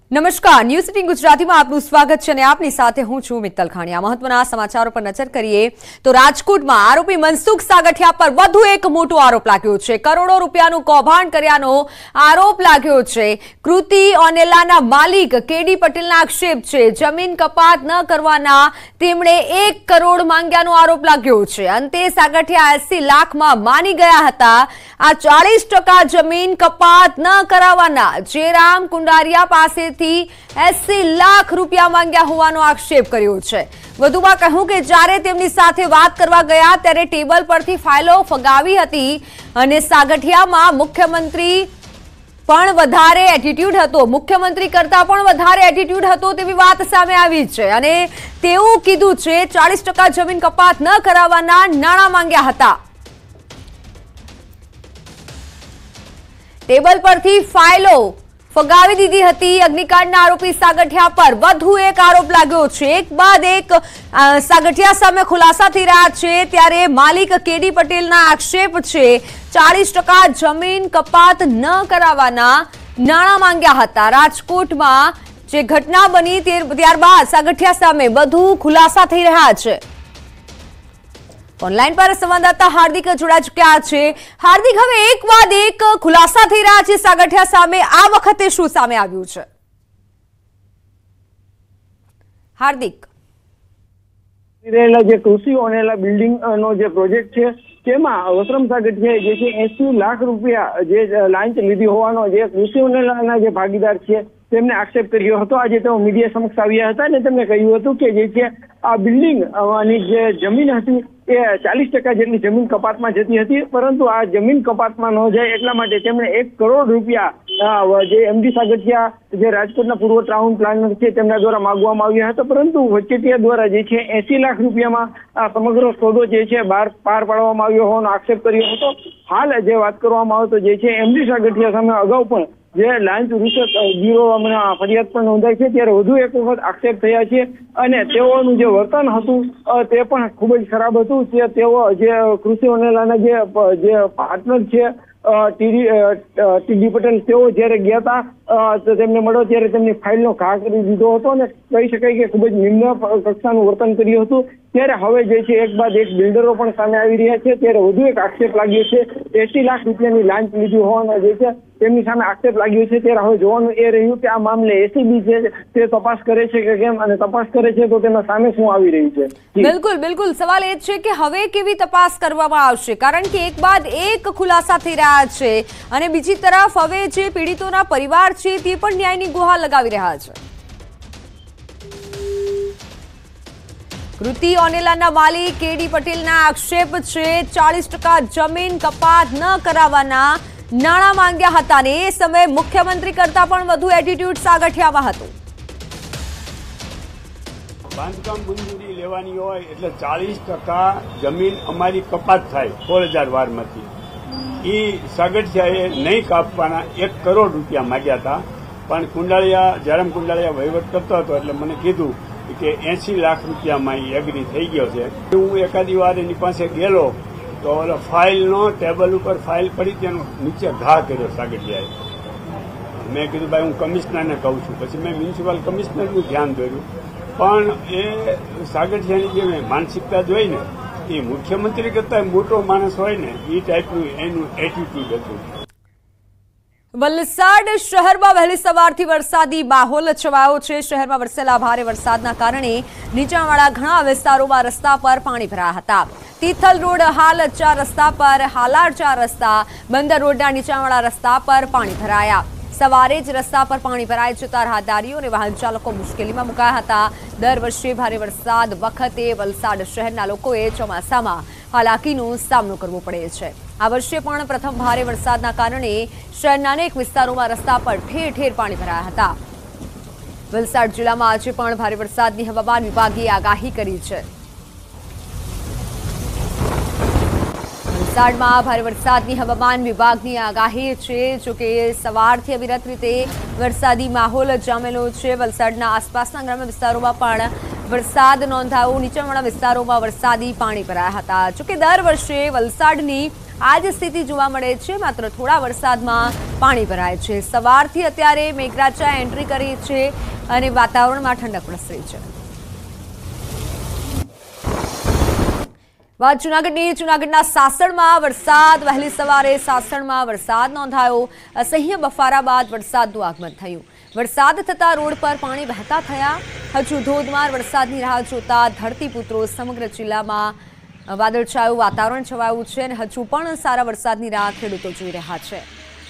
નમસ્કાર, ન્યૂઝ 18 ગુજરાતીમાં આપનું સ્વાગત છે અને આપની સાથે હું છું મિત્તલ ખાણીયા। મહત્વના સમાચારો પર નજર કરીએ તો રાજકોટમાં આરોપી મનસુખ સાગઠિયા પર વધુ એક મોટો આરોપ લાગ્યો છે। કરોડો રૂપિયાનું કૌભાંડ કર્યાનો આરોપ લાગ્યો છે। કૃતિ ઓનેલાના માલિક કેડી પટેલના આક્ષેપ છે જમીન કપાત ન કરવાના તેમણે 1 કરોડ માંગ્યાનો આરોપ લાગ્યો છે। અંતે સાગઠિયા 80 લાખમાં માની ગયા હતા। આ 40% જમીન કપાત ન કરાવવાના જેરામ કુંડારિયા પાસે 80 લાખ રૂપિયા માંગ્યા હોવાનો આક્ષેપ કર્યો છે। વધુમાં કહ્યું કે જ્યારે તેમની સાથે વાત કરવા ગયા ત્યારે ટેબલ પરથી ફાઇલો ફગાવી હતી અને સાગઠિયામાં મુખ્યમંત્રી પણ વધારે એટીટ્યુડ હતો, મુખ્યમંત્રી કરતા પણ વધારે એટીટ્યુડ હતો તેવી વાત સામે આવી છે અને તેવું કીધું છે 40% જમીન કપાત ન કરાવવાના નાણાં માંગ્યા હતા। ટેબલ પરથી ફાઇલો ફગાવી દીધી હતી। અગ્નિકાંડના આરોપી સાગઠિયા પર વધુ એક આરોપ લાગ્યો છે। એક બાદ એક સાગઠિયા સામે ખુલાસા થઈ રહ્યા છે ત્યારે માલિક કેડી પટેલના આક્ષેપ છે 40% જમીન કપાત ન કરાવવાના નાણાં માંગ્યા હતા। રાજકોટમાં જે ઘટના બની ત્યારબાદ સાગઠિયા સામે વધુ ખુલાસા થઈ રહ્યા છે। ઓનલાઈન પર સંવાદદાતા હાર્દિક જોડાઈ ચૂક્યા છે। હાર્દિક, હવે એક બાદ એક ખુલાસા થઈ રહ્યા છે સાગઠિયા સામે, આ વખતે શું સામે આવ્યું છે? હાર્દિક, રહેલા જે કૃષિ ઓનેલા બિલ્ડિંગ નો જે પ્રોજેક્ટ છે તેમાં વસરામ સાગઠિયાએ જે છે 80 લાખ રૂપિયા જે લાંચ લીધી હોવાનો જે કૃષિ ઓનેલાના જે ભાગીદાર છે તેમને આક્ષેપ કર્યો હતો। આજે તેઓ મીડિયા સમક્ષ આવ્યા હતા અને તેમને કહ્યું હતું કે જે છે આ બિલ્ડિંગ ની જે જમીન હતી એ 40% જેટલી જમીન કપાતમાં જતી હતી, પરંતુ આ જમીન કપાતમાં ન જાય એટલા માટે તેમણે 1 કરોડ રૂપિયા જે એમડી સાગઠિયા જે રાજકોટના પૂર્વ ટાઉન પ્લાનર છે તેમના દ્વારા માંગવામાં આવ્યા હતા, પરંતુ વચેટિયા દ્વારા જે છે 80 લાખ રૂપિયામાં આ સમગ્ર સોદો જે છે પાર પાડવામાં આવ્યો હોવાનો આક્ષેપ કર્યો હતો। હાલ જે વાત કરવામાં આવે તો જે છે એમડી સાગઠિયા સામે અગાઉ પણ જે લાંચ રૂશ્વત બ્યુરો ફરિયાદ પણ નોંધાઈ છે ત્યારે વધુ એક વખત આક્ષેપ થયા છે અને તેઓનું જે વર્તન હતું તે પણ ખૂબ જ ખરાબ હતું। તેઓ જે કૃષિ ઓનેલાના જે પાર્ટનર છે ટીડી પટેલ તેઓ જયારે ગયા હતા તો તેમને મળ્યો ત્યારે તેમની ફાઇલનો ઘા કરી દીધો હતો અને કહી શકાય કે ખૂબ જ નિમ્ન કક્ષાનું વર્તન કર્યું હતું। ત્યારે હવે જે છે એક બાદ એક બિલ્ડરો પણ સામે આવી રહ્યા છે ત્યારે વધુ એક આક્ષેપ લાગ્યો છે 80 લાખ રૂપિયાની લાંચ લીધી હોવાનો જે છે તેમની સામે આક્ષેપ લાગ્યો છે। ત્યારે હવે જોવાનું એ રહ્યું કે આ મામલે એસીબી છે તે તપાસ કરે છે કે કેમ, અને તપાસ કરે છે તો તેના સામે શું આવી રહ્યું છે। બિલકુલ સવાલ એ છે કે હવે કેવી તપાસ કરવામાં આવશે, કારણ કે એક બાદ એક ખુલાસા થઈ રહ્યા છે અને બીજી તરફ હવે જે પીડિતોના પરિવાર છે તે પણ ન્યાયની ગુહાર લગાવી રહ્યા છે। કૃતિ ઓનેલાના માલિક કેડી પટેલના આક્ષેપ છે 40% જમીન કપાત ન કરાવવાના નાણાં માંગ્યા હતા અને એ સમયે મુખ્યમંત્રી કરતા પણ વધુ એટીટ્યુડ સાગઠિયામાં હતું। બાંધકામ મંજૂરી લેવાની હોય એટલે 40% જમીન અમારી કપાત થાય 4000 વારમાંથી, એ સાગઠિયાએ નહીં કાપવાના 1 કરોડ રૂપિયા માંગ્યા હતા, પણ જેરામ કુંડાળિયા વહીવટ કરતો હતો એટલે મને કીધું કે 80 લાખ રૂપિયામાં એ એગ્રી થઈ ગયો છે। હું એકાદી વાર એની પાસે ગયેલો તો ઓલો ફાઇલનો ટેબલ ઉપર ફાઇલ પડી તેનો નીચે ઘા કર્યો સાગઠિયાએ। મેં કીધું ભાઈ હું કમિશનરને કહું છું, પછી મેં મ્યુનિસિપલ કમિશનરનું ધ્યાન દોર્યું, પણ એ સાગઠિયાની જે માનસિકતા જોઈ ને એ મુખ્યમંત્રી કરતા મોટો માણસ હોય ને એ ટાઈપનું એનું એટીટ્યુડ હતું। વલસાડ શહેરમાં વહેલી સવારથી વરસાદી માહોલ છવાયો છે। શહેરમાં વરસેલા ભારે વરસાદના કારણે નીચાણવાળા ઘણા વિસ્તારોમાં રસ્તા પર પાણી ભરાયા હતા। તિથલ રોડ, હાલચા રસ્તા પર, હાલારચા રસ્તા, બંદર રોડના નીચાણવાળા રસ્તા પર પાણી ભરાયા। સવારે જ રસ્તા પર પાણી ભરાઈ જતા રાહદારીઓ અને વાહન ચાલકો મુશ્કેલીમાં મુકાયા હતા। દર વર્ષે ભારે વરસાદ વખતે વલસાડ શહેરના લોકોએ ચોમાસામાં હાલાકીનો સામનો કરવો પડે છે। આ વર્ષે પણ પ્રથમ ભારે વરસાદના કારણે શહેરના અનેક વિસ્તારોમાં રસ્તા પર ઠેર ઠેર પાણી ભરાયા હતા। વલસાડ જિલ્લામાં આજે પણ ભારે વરસાદની હવામાન વિભાગે આગાહી કરી છે। વલસાડમાં ભારે વરસાદની હવામાન વિભાગની આગાહી છે, જોકે સવારથી અવિરત રીતે વરસાદી માહોલ જામેલો છે। વલસાડના આસપાસના ગ્રામ્ય વિસ્તારોમાં પણ વરસાદ નોંધાયો। નીચાણવાળા વિસ્તારોમાં વરસાદી પાણી ભરાયા હતા। જોકે દર વર્ષે વલસાડની આ જ સ્થિતિ જોવા મળે છે। માત્ર થોડા વરસાદમાં પાણી ભરાય છે। સવારથી અત્યારે મેઘરાજાએ એન્ટ્રી કરી છે અને વાતાવરણમાં ઠંડક પ્રસરી છે। વાત જૂનાગઢના સાસણમાં વરસાદ। વહેલી સવારે સાસણમાં વરસાદ નોંધાયો। અસહ્ય બફારા બાદ વરસાદનું આગમન થયું। વરસાદ થતા રોડ પર પાણી વહેતા થયા। હજુ ધોધમાર વરસાદની રાહ જોતા ધરતીપુત્રો સમગ્ર જિલ્લામાં વાદળછાયું વાતાવરણ છવાયું છે અને હજુ પણ સારા વરસાદની રાહ ખેડૂતો જોઈ રહ્યા છે।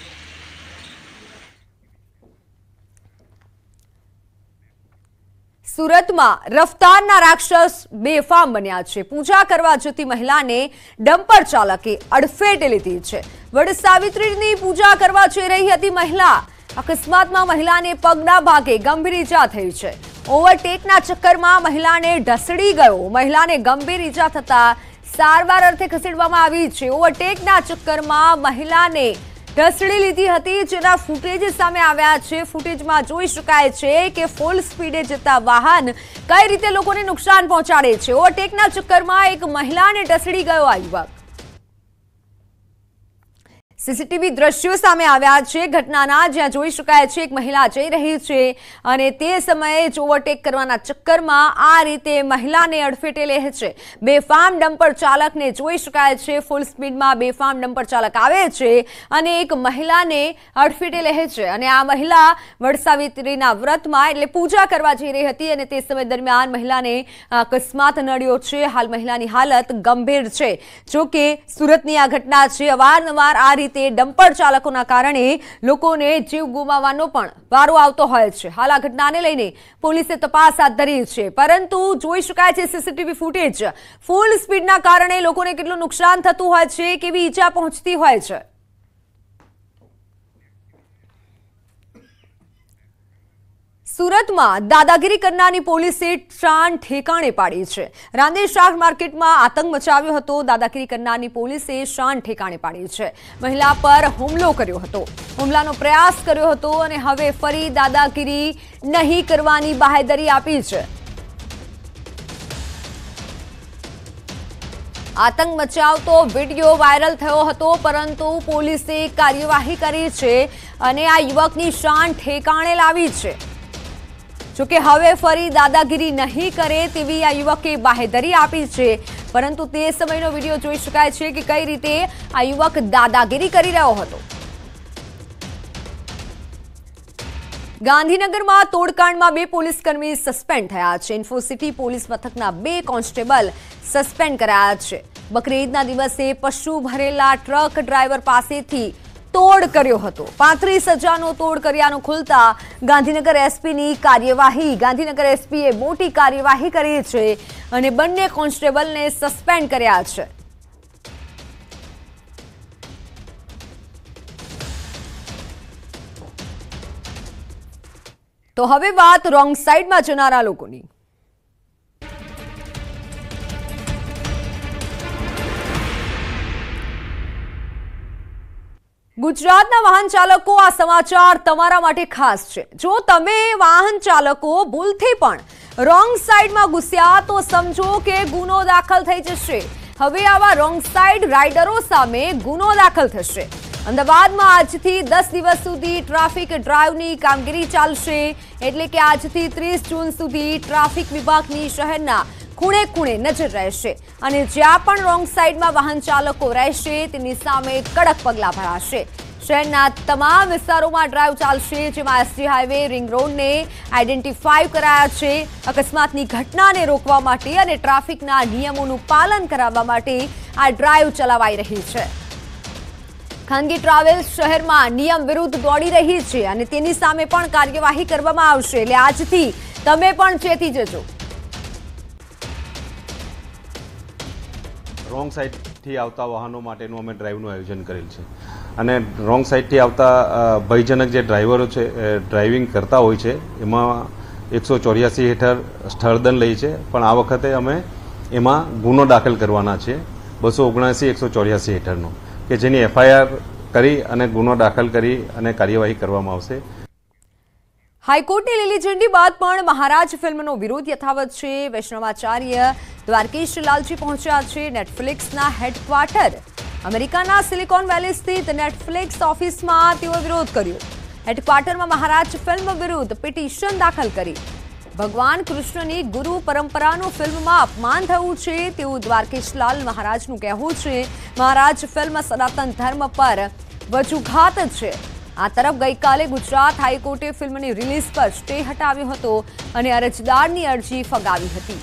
સુરતમાં રફતારના રાક્ષસ બેફામ બન્યા છે। પૂજા કરવા જતી મહિલાને ડમ્પર ચાલકે અડફેટે લીધી છે। વડ સાવિત્રીની પૂજા કરવા જઈ રહી હતી મહિલા। અકસ્માતમાં મહિલાને પગના ભાગે ગંભીર ઈજા થઈ છે। ઓવરટેકના ચક્કરમાં મહિલાને ઢસડી ગયો। મહિલાને ગંભીર ઈજા થતા સારવાર અર્થે ખસેડવામાં આવી છે। ઓવરટેકના ચક્કરમાં મહિલાને ઢસડી લીધી હતી, જેના ફૂટેજ સામે આવ્યા છે। ફૂટેજમાં જોઈ શકાય છે કે ફૂલ સ્પીડે જતા વાહન કઈ રીતે લોકોને નુકસાન પહોંચાડે છે। ઓવરટેકના ચક્કરમાં એક મહિલાને ઢસડી ગયો આ યુવક। સીસીટીવી દ્રશ્યો સામે આવ્યા છે ઘટનાના, જ્યાં જોઈ શકાય છે એક મહિલા જઈ રહી છે અને તે સમયે જ ઓવરટેક કરવાના ચક્કરમાં આ રીતે મહિલાને અડફેટે લે છે। બેફામ ડમ્પર ચાલકને જોઈ શકાય છે ફૂલ સ્પીડમાં બેફામ ડમ્પર ચાલક આવે છે અને એક મહિલાને અડફેટે લે છે અને આ મહિલા વડસાવિત્રીના વ્રતમાં એટલે પૂજા કરવા જઈ રહી હતી અને તે સમય દરમિયાન મહિલાને અકસ્માત નડ્યો છે। હાલ મહિલાની હાલત ગંભીર છે। જો કે સુરતની આ ઘટના છે। અવારનવાર આ રીતે ડમ્પર ચાલકોના કારણે લોકોને જીવ ગુમાવવાનો પણ વારો આવતો હોય છે। હાલ આ ઘટનાને લઈને પોલીસે તપાસ હાથ ધરી છે, પરંતુ જોઈ શકાય છે સીસીટીવી ફૂટેજ ફૂલ સ્પીડના કારણે લોકોને કેટલું નુકસાન થતું હોય છે, કેવી ઈજા પહોંચતી હોય છે। સુરતમાં દાદાગીરી કરનારની પોલીસે શાન ઠેકાણે પાડી છે। રાંદેર શાક માર્કેટમાં આતંક મચાવ્યો હતો। દાદાગીરી કરનારની પોલીસે શાન ઠેકાણે પાડી છે। મહિલા પર હુમલો કર્યો હતો, હુમલાનો પ્રયાસ કર્યો હતો અને હવે ફરી દાદાગીરી નહીં કરવાની બાહેધરી આપી છે। આતંક મચાવતો વિડીયો વાયરલ થયો હતો, પરંતુ પોલીસે કાર્યવાહી કરી છે અને આ યુવકની શાન ઠેકાણે લાવી છે। જોકે હવે ફરી દાદાગીરી નહીં કરે તેવી આ યુવકે બાહેધરી આપી છે, પરંતુ તે સમયનો વિડીયો જોઈ શકાય છે કે કઈ રીતે આ યુવક દાદાગીરી કરી રહ્યો હતો। ગાંધીનગરમાં તોડકાંડમાં 2 પોલીસકર્મી સસ્પેન્ડ થયા છે। ઇન્ફોસિટી પોલીસ મથકના 2 કોન્સ્ટેબલ સસ્પેન્ડ કરાયા છે। બકરીદના દિવસે પશુ ભરેલા ટ્રક ડ્રાઈવર પાસેથી તોડ કર્યો હતો। 35,000નો તોડ કર્યાનું ખુલતા ગાંધીનગર એસપીની કાર્યવાહી। ગાંધીનગર એસપીએ મોટી કાર્યવાહી કરી છે અને બંને કોન્સ્ટેબલને સસ્પેન્ડ કર્યા છે। તો હવે વાત રોંગ સાઈડમાં જનારા લોકોની। ગુજરાતના વાહન ચાલકો, આ સમાચાર તમારા માટે ખાસ છે। જો તમે વાહન ચાલકો ભૂલથી પણ રોંગ સાઈડમાં ઘૂસ્યા તો સમજો કે ગુનો દાખલ થઈ જશે। હવે આવા રોંગ સાઈડ રાઇડરો સામે ગુનો દાખલ થશે। અમદાવાદમાં આજથી 10 દિવસ સુધી ટ્રાફિક ડ્રાઈવની કામગીરી ચાલશે, એટલે કે આજથી 30 જૂન સુધી ટ્રાફિક વિભાગની શહેરના ખૂણે ખૂણે નજર રહેશે અને જ્યાં પણ રોંગ સાઈડમાં વાહન ચાલકો રહેશે તેની સામે કડક પગલાં ભરાશે। શહેરના તમામ વિસ્તારોમાં ડ્રાઈવ ચાલશે, જેમાં એસજી હાઈવે, રિંગ રોડને આઈડેન્ટિફાઈ કરાયા છે। અકસ્માતની ઘટનાને રોકવા માટે અને ટ્રાફિકના નિયમોનું પાલન કરાવવા માટે આ ડ્રાઈવ ચલાવાઈ રહી છે। ખાનગી ટ્રાવેલ્સ શહેરમાં નિયમ વિરુદ્ધ દોડી રહી છે અને તેની સામે પણ કાર્યવાહી કરવામાં આવશે, એટલે આજથી તમે પણ ચેતી જજો। રોંગ સાઈડથી આવતા વાહનો માટેનું અમે ડ્રાઈવનું આયોજન કરેલ છે અને રોંગ સાઈડથી આવતા ભયજનક જે ડ્રાઈવરો છે ડ્રાઇવિંગ કરતા હોય છે એમાં 184 હેઠળ સ્થળદંડ લે છે, પણ આ વખતે અમે એમાં ગુનો દાખલ કરવાના છે 279 184 હેઠળનો, કે જેની એફઆઈઆર કરી અને ગુનો દાખલ કરી અને કાર્યવાહી કરવામાં આવશે। હાઈકોર્ટની લીલી ઝંડી બાદ પણ મહારાજ ફિલ્મનો વિરોધ યથાવત છે। વૈષ્ણવાચાર્ય દ્વારકેશ લાલજી પહોંચ્યા છે નેટફ્લિક્સના હેડક્વાર્ટર અમેરિકાના સિલિકોન વેલી સ્થિત નેટફ્લિક્સ ઓફિસમાં તેઓએ વિરોધ કર્યો. હેડક્વાર્ટરમાં મહારાજ ફિલ્મ વિરુદ્ધ પિટિશન દાખલ કરી. ભગવાન કૃષ્ણની ગુરુ પરંપરાનું ફિલ્મમાં અપમાન થયું છે તેવું દ્વારકેશલાલ મહારાજનું કહેવું છે. મહારાજ ફિલ્મ સનાતન ધર્મ પર વજુઘાત છે. આ તરફ ગઈકાલે ગુજરાત હાઈકોર્ટે ફિલ્મની રિલીઝ પર સ્ટે હટાવ્યો હતો અને અરજદારની અરજી ફગાવી હતી.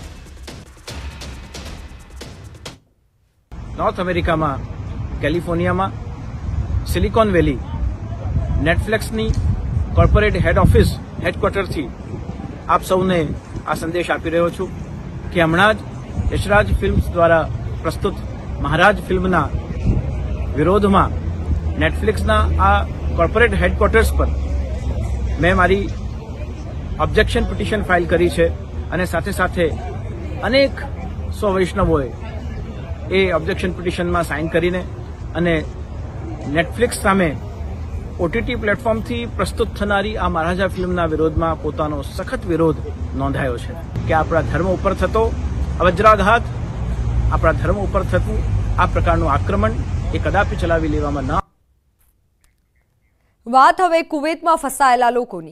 નોર્થ અમેરિકામાં કેલિફોર્નિયામાં સિલિકોન વેલી નેટફ્લિક્સની કોર્પોરેટ હેડક્વાર્ટરથી આપ સૌને આ સંદેશ આપી રહ્યો છું કે હમણાં જ યશરાજ ફિલ્મ્સ દ્વારા પ્રસ્તુત મહારાજ ફિલ્મના વિરોધમાં નેટફ્લિક્સના આ કોર્પોરેટ હેડક્વાર્ટર્સ પર મેં મારી ઓબ્જેક્શન પિટિશન ફાઇલ કરી છે અને સાથે સાથે અનેક સો વૈષ્ણવોએ એ ઓબ્જેક્શન પિટિશનમાં સાઇન કરીને અને નેટફ્લિક્સ સામે ઓટીટી પ્લેટફોર્મથી પ્રસ્તુત થનારી આ મહારાજા ફિલ્મના વિરોધમાં પોતાનો સખત વિરોધ નોંધાયો છે કે આપણા ધર્મ ઉપર થતો વજ્રાઘાત, આપણા ધર્મ ઉપર થતું આ પ્રકારનું આક્રમણ એ કદાપી ચલાવી લેવામાં ન. વાત હવે કુવૈતમાં ફસાયેલા લોકોની.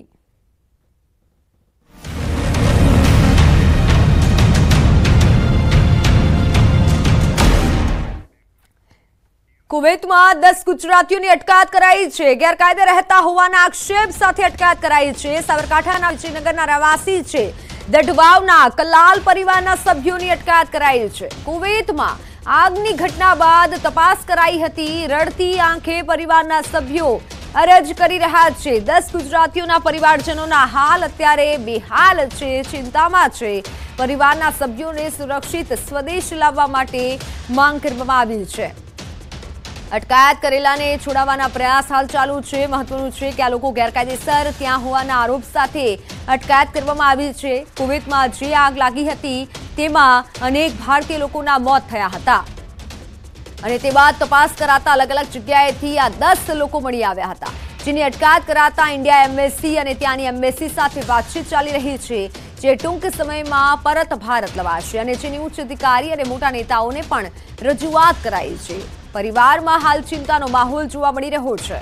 કુવૈતમાં 10 ગુજરાતીઓની અટકાયત કરાઈ છે. ગેરકાયદે રહેતા હોવાના આક્ષેપ સાથે અટકાયત કરાઈ છે. સાબરકાંઠાના વિજયનગરના રહેવાસી છે. દઢવાવના કલાલ પરિવારના સભ્યોની અટકાયત કરાઈ છે. કુવૈતમાં આગની ઘટના બાદ તપાસ કરાઈ હતી. રડતી આંખે પરિવારના સભ્યો અરજ કરી રહ્યા છે. 10 ગુજરાતીઓના પરિવારજનોના હાલ અત્યારે બેહાલ છે, ચિંતામાં છે. પરિવારના સભ્યોને સુરક્ષિત સ્વદેશ લાવવા માટે માંગ કરવામાં આવી છે. અટકાયત કરેલાને છોડાવવાના પ્રયાસ હાલ ચાલુ છે. મહત્વનું છે કે આ લોકો ગેરકાયદેસર ત્યાં હોવાના આરોપ સાથે અટકાયત કરવામાં આવી છે. કુવૈતમાં જે આગ લાગી હતી તેમાં અનેક ભારતીય લોકોના મોત થયા હતા અને તે બાદ તપાસ કરાતા અલગ અલગ જગ્યાએથી આ 10 લોકો મળી આવ્યા હતા, જેની અટકાયત કરાતા ઇન્ડિયા એમ્બેસી અને ત્યાંની એમ્બેસી સાથે વાતચીત ચાલી રહી છે, જે ટૂંક સમયમાં પરત ભારત લવાશે અને જેની ઉચ્ચ અધિકારી અને મોટા નેતાઓને પણ રજૂઆત કરાઈ છે. પરિવારમાં હાલ ચિંતાનો માહોલ જોવા મળી રહ્યો છે.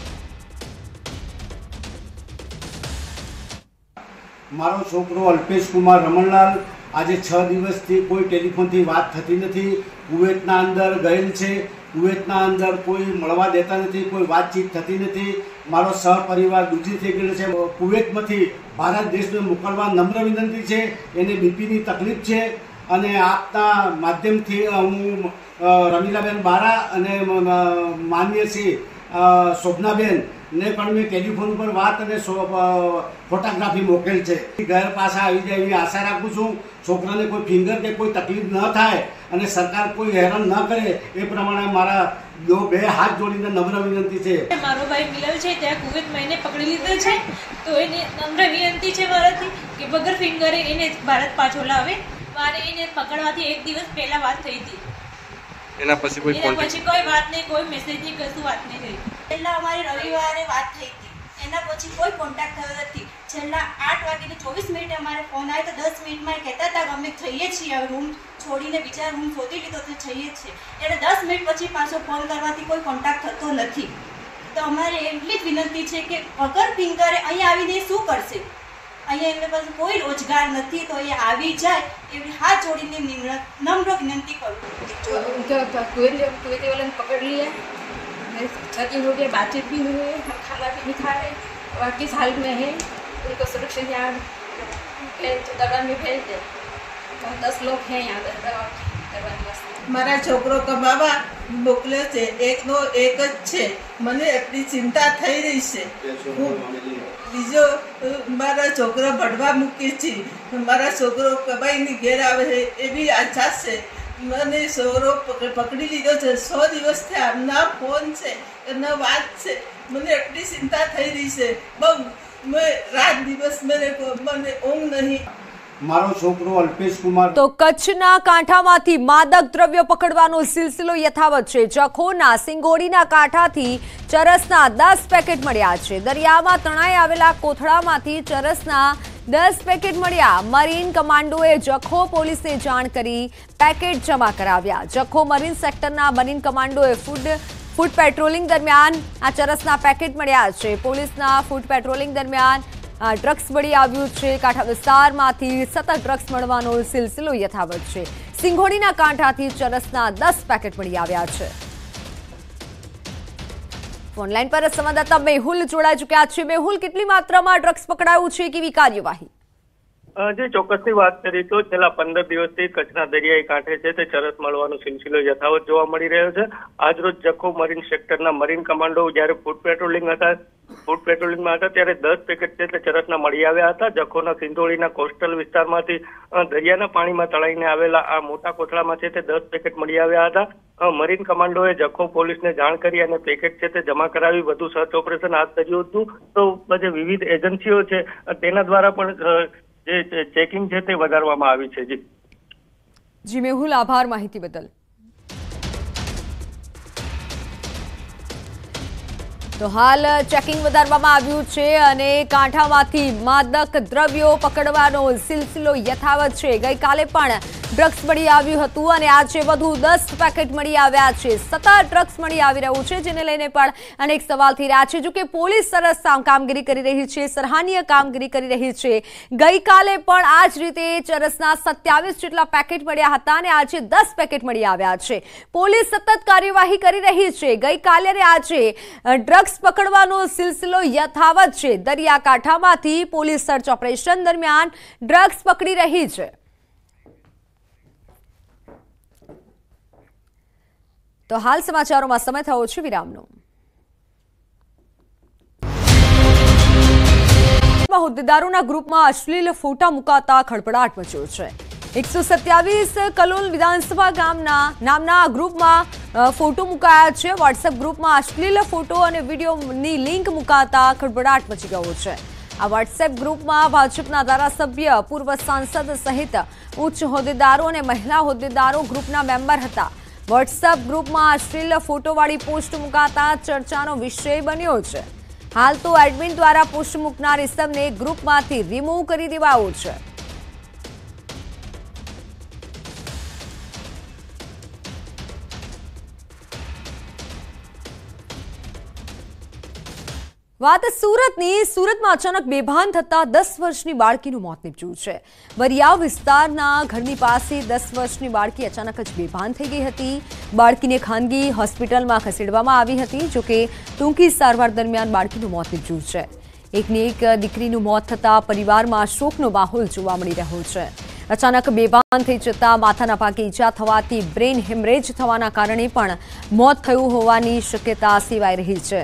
મારો છોકરો અલ્પેશ કુમાર રમણલાલ આજે 6 દિવસથી કોઈ ટેલિફોનથી વાત થતી નથી. કુવૈતના અંદર ગયેલ છે. કુવૈતના અંદર કોઈ મળવા દેતા નથી, કોઈ વાતચીત થતી નથી. મારો સહપરિવાર દૂજી થઈ ગયેલો છે. કુવૈતમાંથી ભારત દેશને મોકલવા નમ્ર વિનંતી છે. એને બીપીની તકલીફ છે અને આપના માધ્યમથી હું રમીલાબેન બારા અને માનીય શ્રી શોભનાબેન ને પણ મેં ટેલિફોન પર વાત અને ફોટોગ્રાફી મોકલેલ છે. ઘર પાછા આવી જાય એવી આશા રાખું છું. છોકરાને કોઈ ફિંગર કે કોઈ તકલીફ ન થાય અને સરકાર કોઈ હેરાન ન કરે એ પ્રમાણે મારા બે હાથ જોડીને નમ્ર વિનંતી છે. મારો ભાઈ મિલલ છે ત્યાં કુવૈતમાં એને પકડી લીધો છે, તો એને નમ્ર વિનંતી છે મારાથી કે વગર ફિંગરે એને ભારત પાછો લાવે. મારે એને પકડવાથી 1 દિવસ પહેલા વાત થઈ હતી. એના પછી કોઈ વાત નહીં, કોઈ મેસેજ નહીં, કશું વાત નહીં થઈ. પહેલા અમારી રવિવારે વાત થઈ હતી, એના પછી કોઈ કોન્ટેક્ટ થયો નથી. છેલ્લા 8 વાગ્યે 24 મિનિટે અમારે ફોન આવ્યો તો 10 મિનિટમાં કહેતા હતા કે અમે થઈએ છીએ, રૂમ છોડીને બીજા રૂમ શોધી લીધો તો થઈએ છીએ. એટલે 10 મિનિટ પછી પાછો ફોન કરવાથી કોઈ કોન્ટેક્ટ થતો નથી. તો અમારે એટલી જ વિનંતી છે કે વગર ફિંગરે અહીંયા આવીને શું કરશે? અહીંયા એમને પાસે કોઈ રોજગાર નથી, તો એ આવી જાય એવી હાથ જોડીને નમ્ર વિનંતી કરું. कुवैती वाले ने पकड़ लिया, 6 दिन हो गए, बातचीत भी हुई है, खाना भी नहीं खा रहे, और किस हालत में है उनको सुरक्षित यहाँ दरबार में भेज दे. 10 लोग हैं यहाँ दरबार में. મારા છોકરો કમાવા મોકલ્યો છે, એકનો એક જ છે. મને એટલી ચિંતા થઈ રહી છે. બીજો મારા છોકરો ભણવા મૂકી છે, મારા છોકરો કમાઈને ઘેર આવે છે એવી આશા છે. મને છોકરો પકડી લીધો છે. 100 દિવસથી આમના ફોન છે, એના વાત છે. મને એટલી ચિંતા થઈ રહી છે બહુ. મેં રાત દિવસ મને ઊંઘ નહીં. મારો છોકરો અલ્પેશ કુમાર. તો કચ્છના કાંઠામાંથી માદક દ્રવ્યો પકડવાનો સિલસિલો યથાવત છે. જખોના સિંગોડીના કાંઠાથી ચરસના 10 પેકેટ મળ્યા છે. દરિયામાં તણાઈ આવેલા કોથળામાંથી ચરસના 10 પેકેટ મળ્યા। મરીન કમાન્ડોએ જખો પોલીસને જાણ કરી પેકેટ જમા કરાવ્યા। જખો મરીન સેક્ટરના મરીન કમાન્ડોએ ફૂડ પેટ્રોલિંગ દરમિયાન આ ચરસના પેકેટ મળ્યા છે। પોલીસના ફૂડ પેટ્રોલિંગ દરમિયાન ડ્રગ્સ મળી આવ્યું છે। કાંઠા વિસ્તારમાંથી સતત ડ્રગ્સ મળવાનો સિલસિલો યથાવત છે। સિંઘોડીના કાંઠાથી ચરસના 10 પેકેટ મળી આવ્યા છે। ઓનલાઈન પર સંવાદદાતા મેહુલ જોડાઈ ચૂક્યા છે। મેહુલ, કેટલી માત્રામાં ડ્રગ્સ પકડાયું છે, કેવી કાર્યવાહી? જે ચોક્કસની વાત કરીએ તો છેલ્લા 15 દિવસથી કચ્છના દરિયાઈ કાંઠે છે તે ચરસ મળવાનો સિલસિલો યથાવત જોવા મળી રહ્યો છે। આજરોજ જખો મરીન સેક્ટરના મરીન કમાન્ડો જ્યારે ફૂડ પેટ્રોલિંગમાં હતા ત્યારે 10 પેકેટ છે તે ચરસના મળી આવ્યા હતા। જખોના સિંધોડીના કોસ્ટલ વિસ્તારમાંથી દરિયાના પાણીમાં તળાઈને આવેલા આ મોટા કોથળામાં છે તે 10 પેકેટ મળી આવ્યા હતા। મરીન કમાન્ડોએ જખો પોલીસને જાણ કરી અને પેકેટ છે તે જમા કરાવી વધુ સર્ચ ઓપરેશન હાથ ધર્યું હતું। તો જે વિવિધ એજન્સીઓ છે તેના દ્વારા પણ જે ચેકિંગ છે તે વધારવામાં આવી છે। જી મેહુલ, આભાર માહિતી બદલ। તો હાલ ચેકિંગ વધારવામાં આવ્યું છે અને કાંઠામાંથી માદક દ્રવ્યો પકડવાનો સિલસિલો યથાવત છે। ગઈકાલે પણ ડ્રગ્સ મળી આવ્યું હતું અને આજે વધુ 10 પેકેટ મળી આવ્યા છે। સતત ડ્રગ્સ મળી આવી રહ્યું છે, જેને લઈને પણ અનેક સવાલ થઈ રહ્યા છે। જો કે પોલીસ સરસ કામગીરી કરી રહી છે, સરાહનીય કામગીરી કરી રહી છે। ગઈકાલે પણ આ જ રીતે ચરસના 27 જેટલા પેકેટ મળ્યા હતા અને આજે 10 પેકેટ મળી આવ્યા છે। પોલીસ સતત કાર્યવાહી કરી રહી છે। ગઈકાલે અને આજે ડ્રગ્સ પકડવાનો સિલસિલો યથાવત છે। દરિયાકાંઠામાંથી પોલીસ સર્ચ ઓપરેશન દરમિયાન ડ્રગ્સ પકડી રહી છે। તો હાલ સમાચારોમાં સમય થયો છે વિરામનો। હોદ્દેદારોના ગ્રુપમાં અશ્લીલ ફોટા મુકાતા ખળભળાટ મચ્યો છે। 127 કલોલ વિધાનસભા નામના ગ્રુપમાં ફોટો મુકાયા છે। વોટ્સએપ ગ્રુપમાં અશ્લીલ ફોટો અને વિડીયોની લિંક મુકાતા ખળભળાટ મચી ગયો છે। આ વોટ્સએપ ગ્રુપમાં ભાજપના ધારાસભ્ય, પૂર્વ સાંસદ સહિત ઉચ્ચ હોદ્દેદારો અને મહિલા હોદ્દેદારો ગ્રુપના મેમ્બર હતા। વોટ્સએપ ગ્રુપમાં અશ્લીલ ફોટોવાળી પોસ્ટ મુકાતા ચર્ચાનો વિષય બન્યો છે। હાલ તો એડમિન દ્વારા પોસ્ટ મૂકનાર ઇસમને ગ્રુપમાંથી રિમૂવ કરી દેવાયો છે। વાત સુરતની। સુરતમાં અચાનક બેભાન થતા 10 વર્ષની બાળકીનું મોત નીપજ્યું છે। વરિયાવ વિસ્તારના ઘરની પાસે 10 વર્ષની બાળકી અચાનક જ બેભાન થઈ ગઈ હતી। બાળકીને ખાનગી હોસ્પિટલમાં ખસેડવામાં આવી હતી, જોકે ટૂંકી સારવાર દરમિયાન બાળકીનું મોત નીપજ્યું છે। એકની એક દીકરીનું મોત થતા પરિવારમાં શોકનો માહોલ જોવા મળી રહ્યો છે। અચાનક બેભાન થઈ જતા માથાના ભાગે ઈજા થવાથી બ્રેન હેમરેજ થવાના કારણે પણ મોત થયું હોવાની શક્યતા સેવાઈ રહી છે।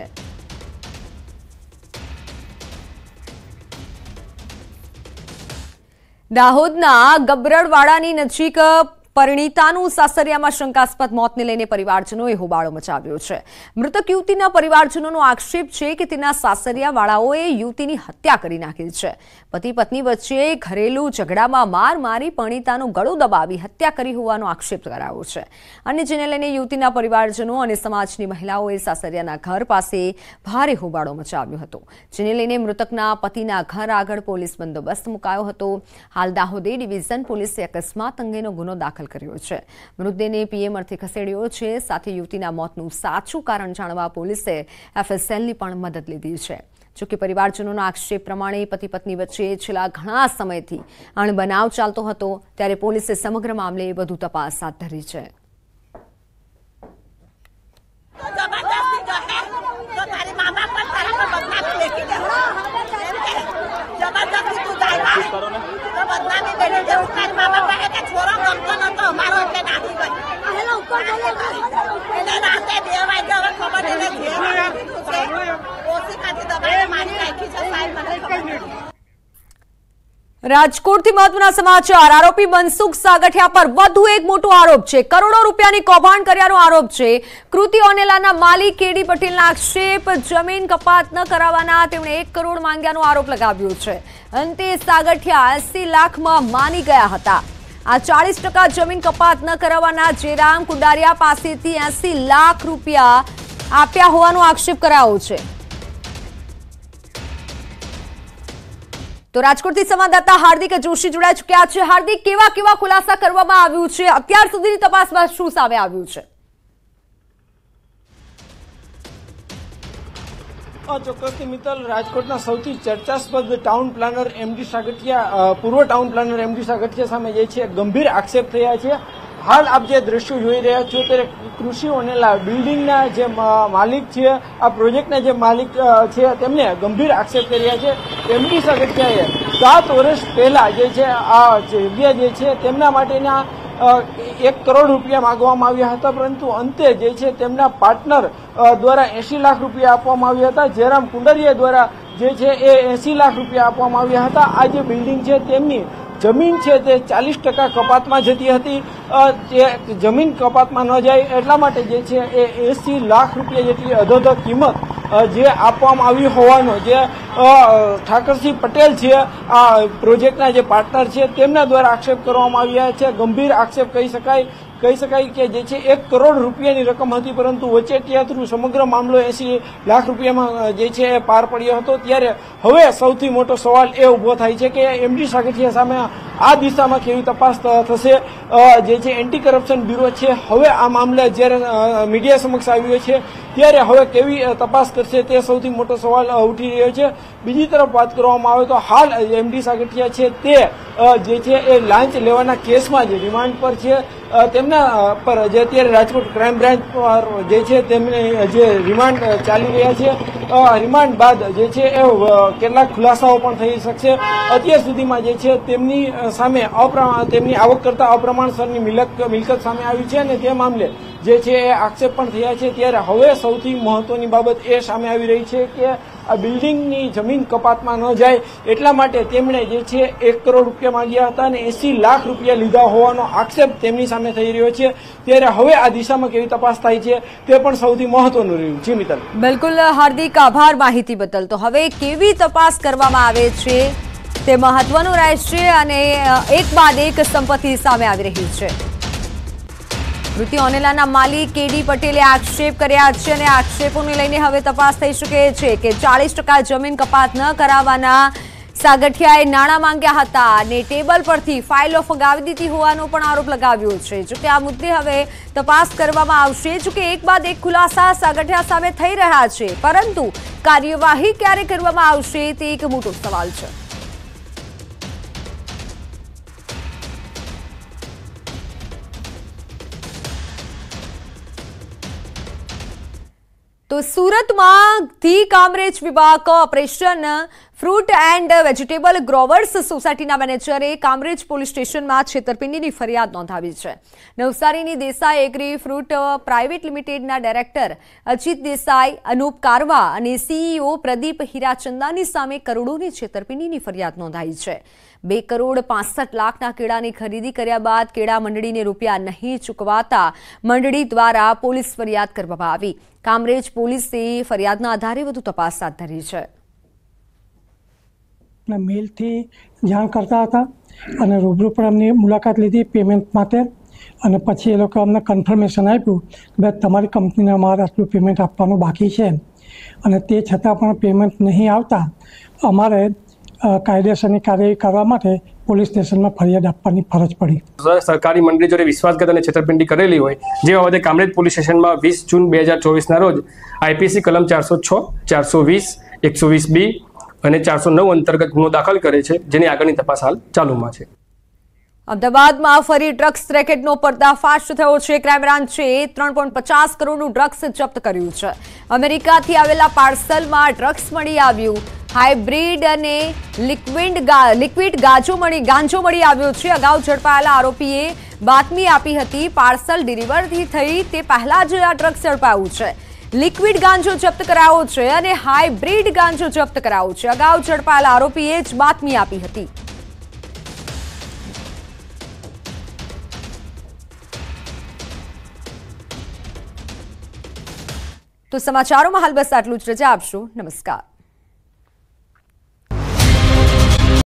દાહોદના ગબરડવાડાની નજીક પરિણીતાનું સાસરિયામાં શંકાસ્પદ મોતને લઈને પરિવારજનોએ હોબાળો મચાવ્યો છે। મૃતક યુવતીના પરિવારજનોનો આક્ષેપ છે કે તેના સાસરિયાવાળાઓએ યુવતીની હત્યા કરી નાખી છે। પતિ પત્ની વચ્ચે ઘરેલું ઝઘડામાં માર મારી પરિણીતાનું ગળું દબાવી હત્યા કરી હોવાનો આક્ષેપ કરાયો છે અને જેને લઈને યુવતીના પરિવારજનો અને સમાજની મહિલાઓએ સાસરિયાના ઘર પાસે ભારે હોબાળો મચાવ્યો હતો, જેને લઈને મૃતકના પતિના ઘર આગળ પોલીસ બંદોબસ્ત મુકાયો હતો। હાલ દાહોદ ડિવિઝન પોલીસે અકસ્માત અંગેનો ગુનો દાખલ કર્યો છે। મૃતદેહને પીએમ અર્થે ખસેડ્યો છે। સાથે યુવતીના મોતનું સાચું કારણ જાણવા પોલીસે એફએસએલની પણ મદદ લીધી છે। જોકે પરિવારજનોના આક્ષેપ પ્રમાણે પતિ પત્ની વચ્ચે છેલ્લા ઘણા સમયથી અણબનાવ ચાલતો હતો, ત્યારે પોલીસે સમગ્ર મામલે વધુ તપાસ હાથ ધરી છે। રાજકોટથી મહત્વના સમાચાર। આરોપી મનસુખ સાગઠિયા પર વધુ એક મોટો આરોપ છે। કરોડો રૂપિયાની કૌભાંડ કર્યાનો આરોપ છે। કૃતિ ઓનેલાના માલિક કેડી પટેલના આક્ષેપ, જમીન કપાત ન કરાવવાના તેમણે 1 કરોડ માંગ્યાનો આરોપ લગાવ્યો છે। અંતે સાગઠિયા 80 લાખમાં માની ગયા હતા। આ 40% જમીન કપાત ન કરાવવાના જેરામ કુંડારિયા પાસેથી 80 લાખ રૂપિયા આપ્યા હોવાનો આક્ષેપ કરાયો છે। તો રાજકોટથી સંવાદદાતા હાર્દિક જોશી જોડાઈ ચૂક્યા છે। હાર્દિક, કેવા કેવા ખુલાસા કરવામાં આવ્યું છે? અત્યાર સુધીની તપાસમાં શું સામે આવ્યું છે? ચોક્કસથી મિત્તલ, રાજકોટના સૌથી ચર્ચાસ્પદ ટાઉન પ્લાનર એમડી સાગઠિયા, પૂર્વ ટાઉન પ્લાનર એમડી સાગઠિયા સામે જે છે ગંભીર આક્ષેપ થયા છે। હાલ આપ જે દ્રશ્યો જોઈ રહ્યા છો ત્યારે કૃષિ ઓનેલા બિલ્ડિંગના જે માલિક છે, આ પ્રોજેક્ટના જે માલિક છે, તેમને ગંભીર આક્ષેપ કર્યા છે। એમડી સાગઠિયાએ 7 વર્ષ પહેલા જે છે આ જગ્યા જે છે તેમના માટેના 1 કરોડ રૂપિયા માંગવામાં આવ્યા હતા, પરંતુ અંતે જે છે તેમના પાર્ટનર દ્વારા 80 લાખ રૂપિયા આપવામાં આવ્યા હતા। જયરામ કુંડરિયા દ્વારા જે છે એ 80 લાખ રૂપિયા આપવામાં આવ્યા હતા। આ જે બિલ્ડિંગ છે તેમની જમીન છે તે 40% કપાતમાં જતી હતી। તે જમીન કપાતમાં ન જાય એટલા માટે જે છે એ 80 લાખ રૂપિયા જેટલી અધોધો કિંમત જે આપવામાં આવી હોવાનો જે ઠાકરસિંહ પટેલ છે, આ પ્રોજેક્ટના જે પાર્ટનર છે, તેમના દ્વારા આક્ષેપ કરવામાં આવ્યા છે। ગંભીર આક્ષેપ કહી શકાય કે જે છે 1 કરોડ રૂપિયાની રકમ હતી, પરંતુ વચેટિયા થ્રુ સમગ્ર મામલો 80 લાખ રૂપિયામાં જે છે એ પાર પડ્યો હતો। ત્યારે હવે સૌથી મોટો સવાલ એ ઉભો થાય છે કે એમડી સાગઠિયા સામે આ દિશામાં કેવી તપાસ થશે? જે છે એન્ટી કરપ્શન બ્યુરો છે હવે આ મામલે જ્યારે મીડિયા સમક્ષ આવ્યો છે ત્યારે હવે કેવી તપાસ કરશે તે સૌથી મોટો સવાલ ઉઠી રહ્યો છે। બીજી તરફ વાત કરવામાં આવે તો હાલ એમડી સાગઠિયા છે તે જે છે એ લાંચ લેવાના કેસમાં જે રિમાન્ડ પર છે, તેમના પર જે અત્યારે રાજકોટ ક્રાઇમ બ્રાન્ચ પર જે છે તેમને જે રિમાન્ડ ચાલી રહ્યા છે। રિમાન્ડ બાદ જે છે એ કેટલાક ખુલાસાઓ પણ થઈ શકશે। અત્યાર સુધીમાં જે છે તેમની સામે તેમની આવક કરતા અપ્રમાણસરની મિલકત સામે આવી છે અને તે મામલે જે છે એ આક્ષેપ પણ થયા છે। ત્યારે હવે સૌથી મહત્વની બાબત એ સામે આવી રહી છે કે આ બિલ્ડિંગની જમીન કપાતમાં ન જાય એટલા માટે તેમણે જે છે 1 કરોડ રૂપિયા માંગ્યા હતા અને 80 લાખ રૂપિયા લીધા હોવાનો આક્ષેપ તેમની સામે થઈ રહ્યો છે। ત્યારે હવે આ દિશામાં કેવી તપાસ થાય છે તે પણ સૌથી મહત્વનું રહ્યું છે। મિત્તલ, બિલકુલ હાર્દિક, આભાર માહિતી બદલ। તો હવે કેવી તપાસ કરવામાં આવે છે તે મહત્વનું રહેશે અને એક બાદ એક સંપત્તિ સામે આવી રહી છે। કૃતિ ઓનેલાના માલિક કેડી પટેલે આક્ષેપ કર્યા છે અને આક્ષેપોને લઈને હવે તપાસ થઈ શકે છે કે 40% જમીન કપાત ન કરાવવાના સાગઠિયાએ નાણાં માંગ્યા હતા અને ટેબલ પરથી ફાઇલો ફગાવી દીધી હોવાનો પણ આરોપ લગાવ્યો છે। જોકે આ મુદ્દે હવે તપાસ કરવામાં આવશે। જોકે એક બાદ એક ખુલાસા સાગઠિયા સામે થઈ રહ્યા છે, પરંતુ કાર્યવાહી ક્યારે કરવામાં આવશે તે એક મોટો સવાલ છે। તો સુરતમાં ધી કામરેજ વિભાગ operation fruit and vegetable growers સોસાયટીના મેનેજરે કામરેજ પોલીસ સ્ટેશનમાં છેતરપિંડીની ફરિયાદ નોંધાવી છે। નવસારીની દેસાઈ એગ્રી ફ્રૂટ પ્રાઇવેટ લિમિટેડના ડાયરેક્ટર અજીત દેસાઈ, અનુપ કારવા અને સીઈઓ પ્રદીપ હીરાચંદાની સામે કરોડોની છેતરપિંડીની ફરિયાદ નોંધાઈ છે। 2 કરોડ 65 લાખના કેળાની ખરીદી કર્યા બાદ કેળા મંડળીને રૂપિયા નહીં ચૂકવાતા મંડળી દ્વારા પોલીસ ફરિયાદ કરવામાં આવી। કામરેજ પોલીસે ફરિયાદના આધારે વધુ તપાસ હાથ ધરી છે। મેલથી જાણ કરતા હતા અને રૂબરૂ પણ અમને મુલાકાત લીધી પેમેન્ટ માટે અને પછી એ લોકો અમને કન્ફર્મેશન આપ્યું કે તમારી કંપનીને અમારે આટલું પેમેન્ટ આપવાનું બાકી છે અને તે છતાં પણ પેમેન્ટ નહીં આવતા અમારે કાયદેસરની કાર્યવાહી કરવા માટે પોલીસ સ્ટેશનમાં ફરિયાદ આપવાની ફરજ પડી। સરકારી મંડળી જોડે વિશ્વાસઘાત અને છેતરપિંડી કરેલી હોય જે બાબતે કામરેજ પોલીસ સ્ટેશનમાં 20 જૂન 2024ના રોજ આઈપીસી કલમ 406, 420, 120B અને 409 અંતર્ગત ગુનો દાખલ કરે છે, જેની આગળની તપાસ હાલ ચાલુમાં છે। અમદાવાદમાં ફરી ડ્રગ્સ રેકેટનો પર્દાફાશ થયો છે। ક્રાઇમ બ્રાન્ચે 3.50 કરોડનું ડ્રગ્સ જપ્ત કર્યું છે। અમેરિકાથી આવેલા પાર્સલમાં ડ્રગ્સ મળી આવ્યું। હાઇબ્રિડ અને લિક્વિડ ગાંજો મળી આવ્યો છે। અગાઉ ઝડપાયેલા આરોપીએ બાતમી આપી હતી પાર્સલ ડિલિવરી થઈ તે પહેલા જ આ ડ્રગ્સ ઝડપાયું છે। લિક્વિડ ગાંજો જપ્ત કરાયો છે અને હાઇબ્રિડ ગાંજો જપ્ત કરાયો છે। અગાઉ ઝડપાયેલા આરોપીએ જ બાતમી આપી હતી। તો સમાચારોમાં હાલ બસ આટલું જ। રજા આપશો। નમસ્કાર।